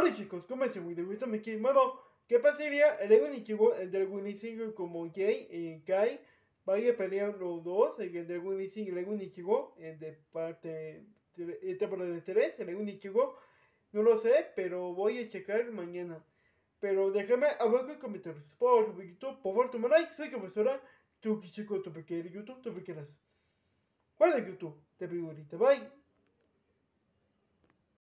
Hola chicos, ¿cómo están? Muy de gusto me quemado. ¿Qué pasaría? El Dragon Ichigo, el Dragon Ichigo como Jay y Kai. Vaya a pelear los dos, el Dragon Ichigo y el Dragon Ichigo, de parte temporada de 3, el Dragon Ichigo. No lo sé, pero voy a checar mañana. Pero déjame abajo en comentarios. Por favor, YouTube, por favor, toma like. Soy profesora. Tú, chico, tú pequeño YouTube, tú pequeñas. Bueno, YouTube, te pido ahorita. Bye.